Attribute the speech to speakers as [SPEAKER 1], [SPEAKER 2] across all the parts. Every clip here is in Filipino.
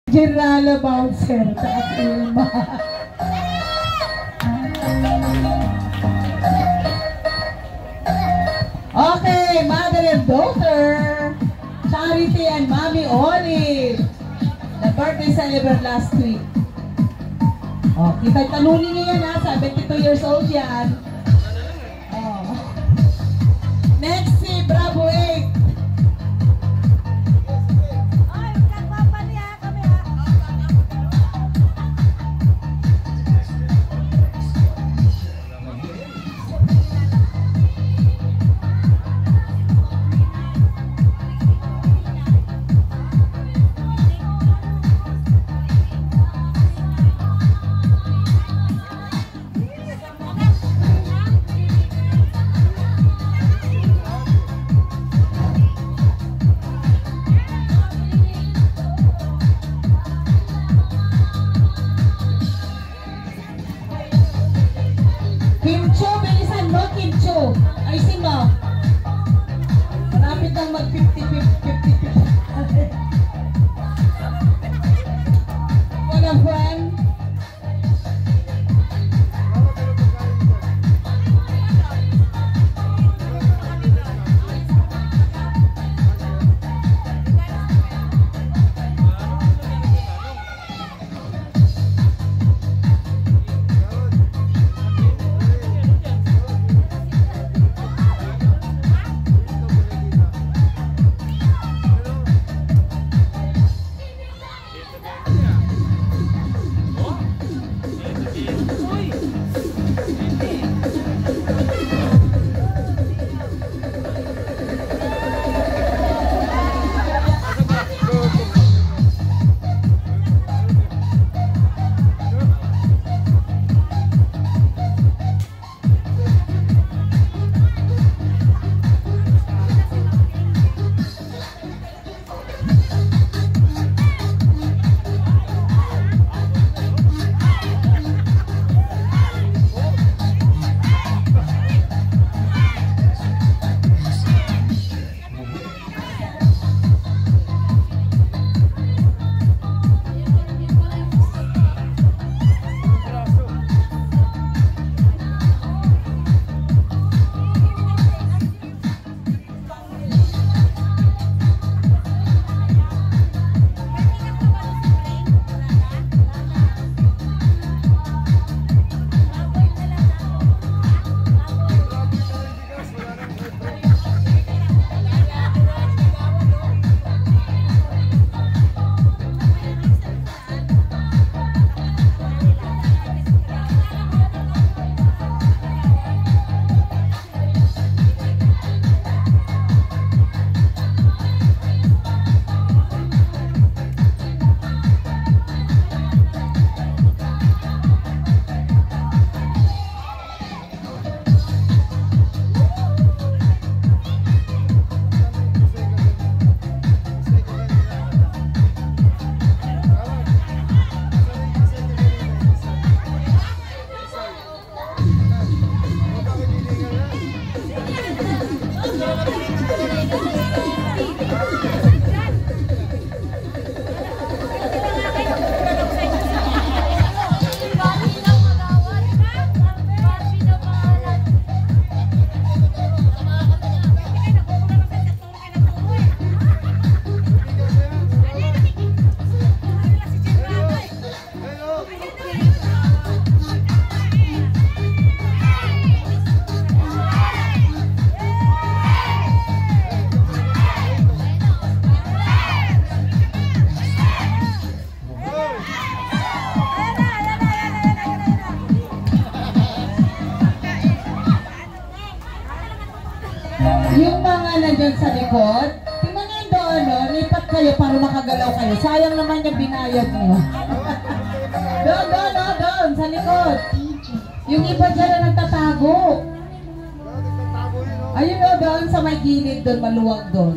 [SPEAKER 1] General Bouncer sa Ilma. Okay, mother and daughter, Charity and Mommy Olive. The birthday celebrant last week. Oh, kita talunin niyo yan ha, 72 years old yan. Oh. Next si Bravo 8. Kimcho, bilisan mo, Kimcho. Ayusin mo. Malapit nang mag-50-50. What a friend. Yung mga nandyan sa likod, tingnan nyo doon, no? Lipat kayo para makagalaw kayo. Sayang naman yung binayad nyo. Doon, sa likod. Yung iba dyan na nagtatago. Ayun o, doon sa may gilid doon, maluwag doon.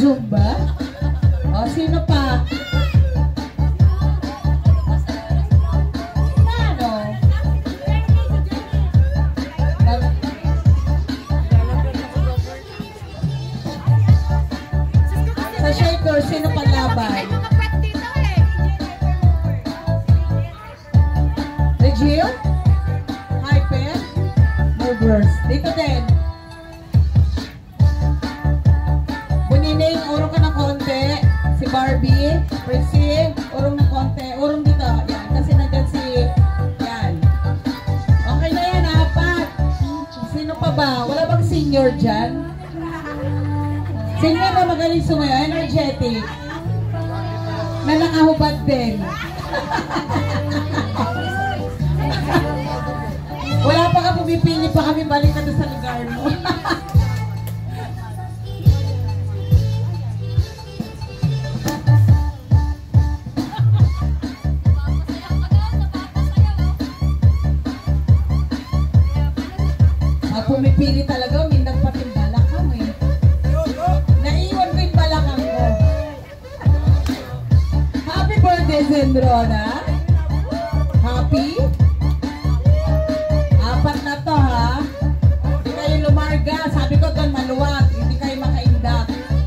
[SPEAKER 1] Zumba? O, sino pa? Ano? Sa shaker, sino panlaban? Regil? Hyper? Movers. Dito din. Bunining, urong ka ng konti. Si Barbie. Prissy, urong ng konti. Urong dito. Yan. Kasi nandyan si... Yan. Okay na yan, apat. Sino pa ba? Wala bang senior dyan? Senior na magaling sumayo. Energetic. Na nakahubad din. Wala pa ka pumipili pa kami balik na doon sa lugar mo. Pumipili talaga, mindag pati balakang eh. Naiwan ko yung balakang ko. Happy birthday, Zendrona. Happy? Apat na to ha. Hindi kayo lumarga. Sabi ko doon maluwag. Hindi kayo makaindak.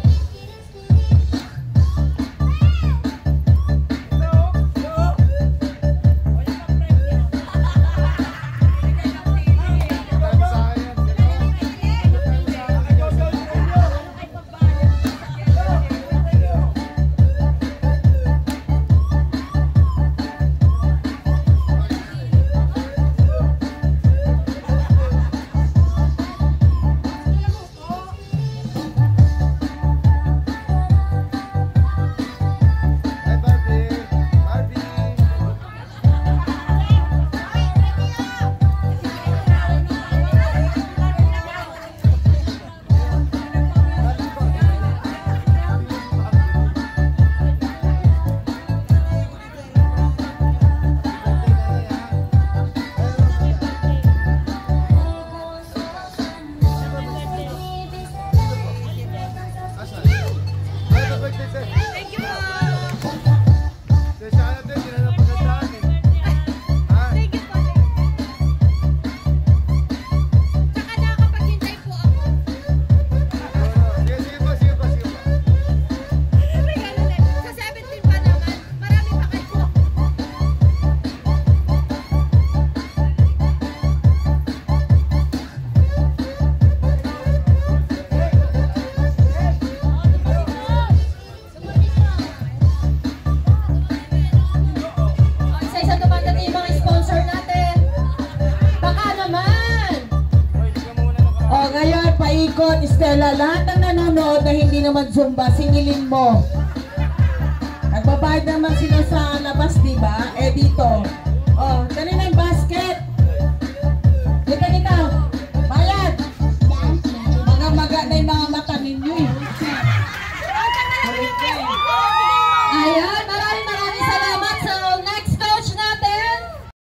[SPEAKER 1] Paikot, Stella, lahat ng nanonood na hindi naman Zumba, singilin mo. Nagbabayad naman sila sa labas, di ba? Eh dito. Oh,